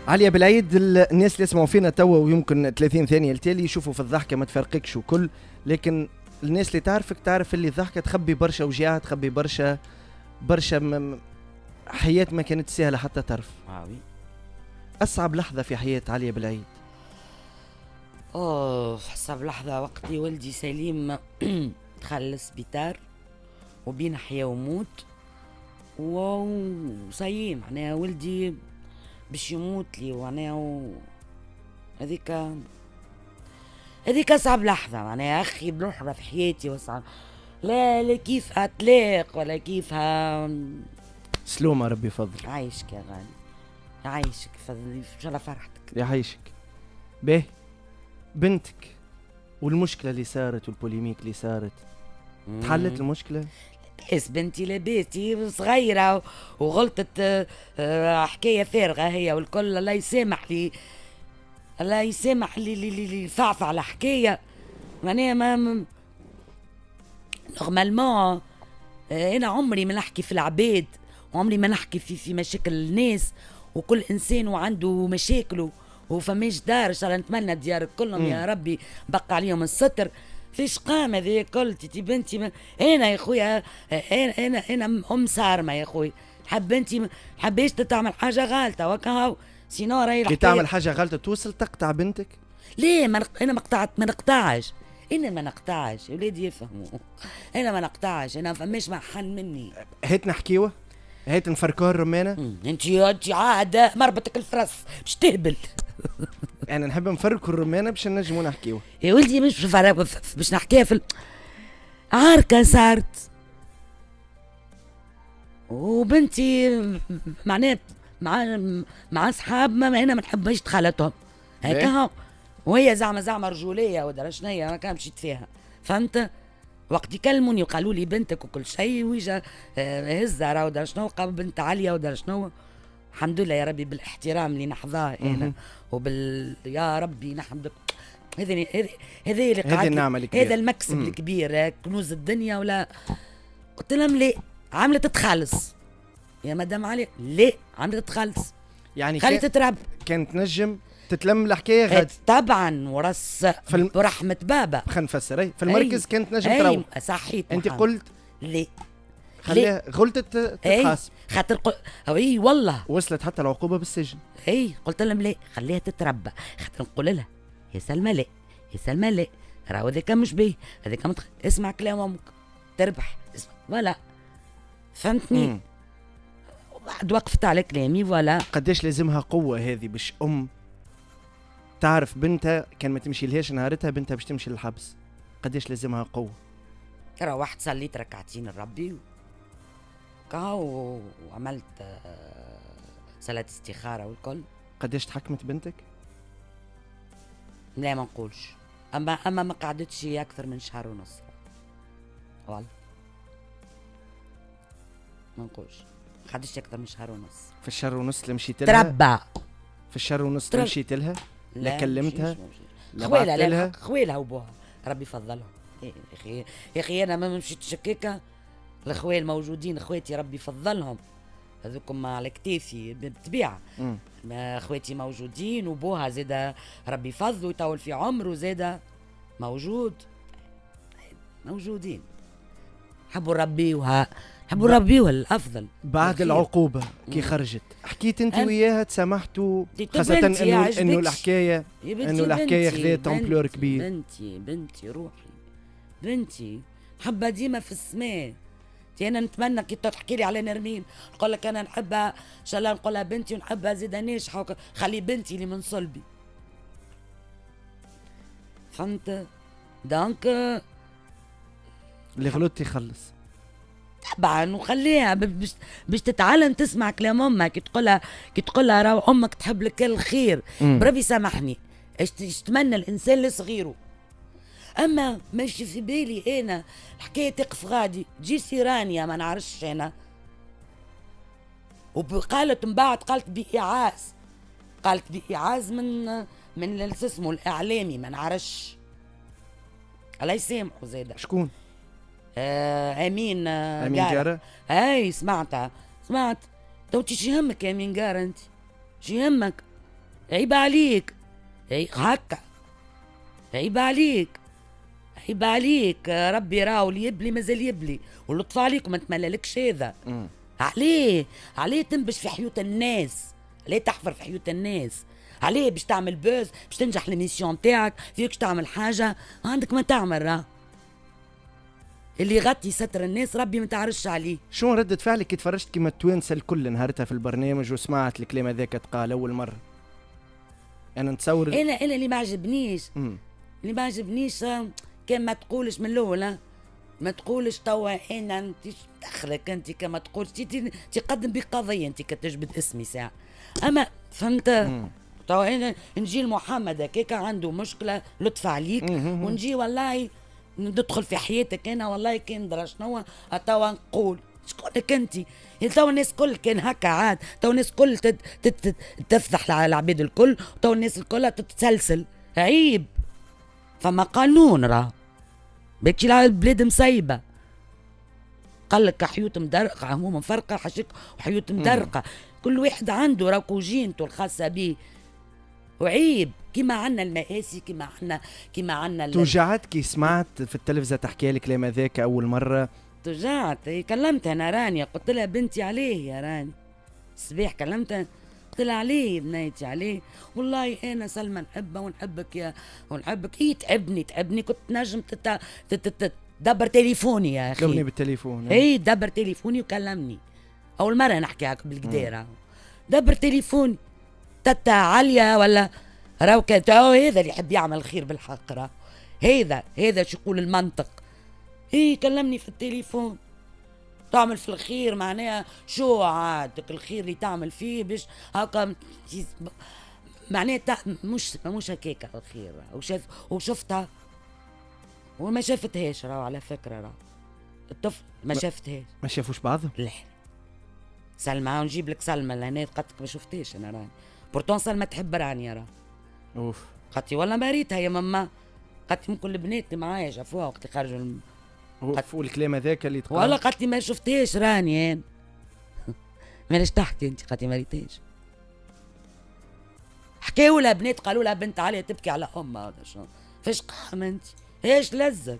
عليا بالعيد الناس اللي يسمعوا فينا توا ويمكن 30 ثانية التالي يشوفوا في الضحكة ما تفرقكش وكل، لكن الناس اللي تعرفك تعرف اللي الضحكة تخبي برشا وجيعة، تخبي برشا حياة ما كانت سهلة حتى تعرف. عاوي. أصعب لحظة في حياة عليا بالعيد؟ أصعب لحظة وقت ولدي سليم دخل السبيطار وبين حياة وموت، وصايم معناها ولدي باش يموت لي، معناها هذيك أصعب لحظة معناها أخي بنحرة في حياتي وصعب. لا كيف أطلاق ولا كيفها. سلومة ربي يفضل. عايشك يا غالي، عايشك فضل إن شاء الله فرحتك. يعيشك. باهي بنتك والمشكلة اللي صارت والبوليميك اللي صارت، تحلت المشكلة؟ لاباس بنتي لاباس، هي صغيرة وغلطت حكاية فارغة هي والكل. الله يسامح لي، الله يسامح لي فعفع على حكاية معناها ما نورمالمون. أنا عمري ما نحكي في العباد، وعمري ما نحكي في مشاكل الناس، وكل إنسان وعنده مشاكله وفماش دار. إن شاء الله نتمنى ديار كلهم يا ربي بقى عليهم الستر. فيش قام هذه كل تي بنتي انا يا خويا، انا ام سارمه يا خويا. حب بنتي حبيش تعمل حاجه غلطه وكاو سينو راهي كي تعمل حاجه غلطه توصل تقطع بنتك؟ ليه انا ما نقطعش، انا ما نقطعش يا ولادي يفهموا. انا ما نقطعش، انا فماش محن مني. هات نحكيوه، هات نفركوها الرمانه. انت عاد مربطك الفرس باش تهبل. انا نحب نفركوا الرمانه باش نجموا نحكيوه يا ولدي، مش باش نحكيها في عركه صارت وبنتي معناها مع اصحاب ما انا ما نحبش دخلتهم هكا، وهي زعما رجوليه ودرا شنيا ما كان مشيت فيها، فهمت؟ وقت يكلموني وقالوا لي بنتك وكل شيء ويجا هزه راه ودرا شنو قام بنت عليا ودرا شنو. الحمد لله يا ربي بالاحترام اللي نحظاه انا يا ربي نحمدك. هذه اللي هذه النعمه الكبيره، هذا المكسب الكبير، كنوز الدنيا. ولا قلت لهم ليه عملت تخلص يا مدام علي، ليه عملت تخلص يعني خليت تترب. كانت نجم تتلم الحكايه غد طبعا ورص برحمه بابا. خلينا نفسر في المركز كانت نجم تروح. صحيت انت قلت ليه خليها غلطت تتحاسب. خاطر اي والله وصلت حتى العقوبه بالسجن. قلت لهم ليه خليها تتربى، خاطر نقول لها يا سلمى لا، يا سلمى لا، راهو هذاك مش بيه، هذاك اسمع كلام امك تربح، اسمع ولا فهمتني. وبعد وقفت على كلامي ولا. قداش لازمها قوه هذه باش تعرف بنتها كان ما تمشي لهاش نهارتها بنتها باش تمشي للحبس؟ قداش لازمها قوه؟ روحت صليت ركعتين لربي وعملت صلاة استخارة والكل. قداش تحكمت بنتك؟ لا ما نقولش، اما ما قعدتش اكثر من شهر ونص والله، ما نقولش ما قعدتش اكثر من شهر ونص. في الشهر ونص اللي مشيت لها تربى في الشهر ونص اللي مشيت لها؟ لا كلمتها؟ لا خوالها وبوها ربي يفضلهم. يا اخي انا ما مشيت شكاكه، الاخوال موجودين اخواتي ربي يفضلهم هذوكم على كتافي بالطبيعه. اخواتي موجودين وبوها زاده ربي يفضل ويطول في عمره زاده موجودين. حبوا ربيوها الافضل. بعد العقوبه كي خرجت حكيت انت وياها تسامحتوا؟ خاصه انه الحكايه خذت امبلور كبير. بنتي روحي بنتي حبها ديما في السماء. انا نتمنى كي تحكي لي على نرمين نقول لك انا نحبها ان شاء الله، نقولها بنتي ونحبها زيدا ناجحه، خلي بنتي اللي من صلبي، فهمت؟ دونك اللي غلطت يخلص طبعا، وخليها باش تتعلم تسمع كلام امك. كي تقولها راه امك تحب لك الخير، بربي سامحني ايش تتمنى الانسان لصغيره. اما ماشي في بالي انا الحكايه تقف غادي تجي سيرانيا ما نعرفش انا، وقالت من بعد قالت بإعاز من اسمه الاعلامي ما نعرفش الله يسامحه زاده. شكون؟ امين جارة. سمعت تو شي يهمك يا امين جارة؟ انت شي يهمك؟ عيب عليك. هكا عيب عليك، عيب عليك. ربي راهو اللي يبلي مازال يبلي، ولطف عليك وما تمللكش هذا. عليه تنبش في حيوت الناس، عليه تحفر في حيوت الناس، عليه باش تعمل بوز، باش تنجح الميسيون تاعك، فيكش تعمل حاجة عندك ما تعمل. راه اللي يغطي ستر الناس ربي ما تعرفش عليه. شو ردة فعلك كي تفرجت كيما التوانسة الكل نهارتها في البرنامج وسمعت الكلام هذاك تقال أول مرة؟ أنا نتصور أنا اللي ما عجبنيش، اللي ما عجبنيش كان ما تقولش من الأول، ما تقولش توا أنا أنت دخلك أنت كما تقول تقدم بقضية أنت كتجبد اسمي ساعة. أما فهمت توا أنا نجي لمحمد هكاك عنده مشكلة لطف عليك ونجي والله ندخل في حياتك انا والله كان درا شنو توا نقول شكونك انت؟ توا الناس الكل كان هكا عاد، توا الناس الكل تفضح على العباد الكل، توا الناس الكل تتسلسل. عيب، فما قانون راه باكي البلاد مسيبه. قال لك حيوت مدرقه عموما مفرقه حشك وحيوت مدرقه، كل واحد عنده راكو جينته الخاصه به. وعيب كيما عنا المآسي، كيما عنا توجعت كي سمعت في التلفزة تحكي لك الكلام هذاك أول مرة؟ توجعت. كلمت أنا رانيا قلت لها بنتي عليه يا راني الصباح، كلمتها قلت لها عليه بنيتي عليه، والله أنا سلمى نحبها ونحبك يا ونحبك. تعبني كنت نجم تدبر تليفوني يا أخي. كلمني بالتليفون. دبر تليفوني وكلمني أول مرة نحكي هكا بالقديرة. دبر تليفوني تتا عالية ولا راهو كان هذا اللي يحب يعمل الخير بالحق. راه هذا شو يقول المنطق. كلمني في التليفون تعمل في الخير معناها شو عادك الخير اللي تعمل فيه باش هكا معناها مش هكاك الخير. وشفتها وما شافتهاش راهو على فكرة. راهو الطفل ما شافتهاش. ما شافوش بعضهم؟ لا سلمى ونجيب لك سلمى لهنا قدك ما شفتهاش انا راني بورتون سلمى تحب راني راه. اوف قالت والله ما ريتها يا ماما، قالت ممكن البنات اللي معايا شافوها وقت اللي خرجوا والكلام هذاك اللي تقال والله قالت لي ما شفتهاش راني. ماليش تحكي انت؟ قالت لي ما ريتهاش. حكاوا لها بنات قالوا لها بنت عليا تبكي على امها. هذا شنو فاش قام انت؟ ايش لزك؟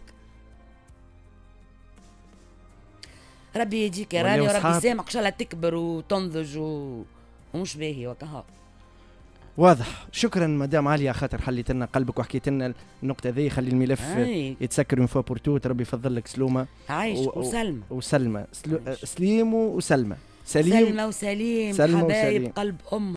ربي يهديك يا راني وربي يسامحك ان شاء الله تكبر وتنضج ومش باهي وكها. واضح. شكرا مدام عليا خاطر حليت لنا قلبك وحكيت لنا النقطه ذي. خلي الملف يتسكر من فوا بورتو. ربي يفضل لك سلومه عايش وسلمى سليم وسلمى سلمى وسليم حبايب قلب ام.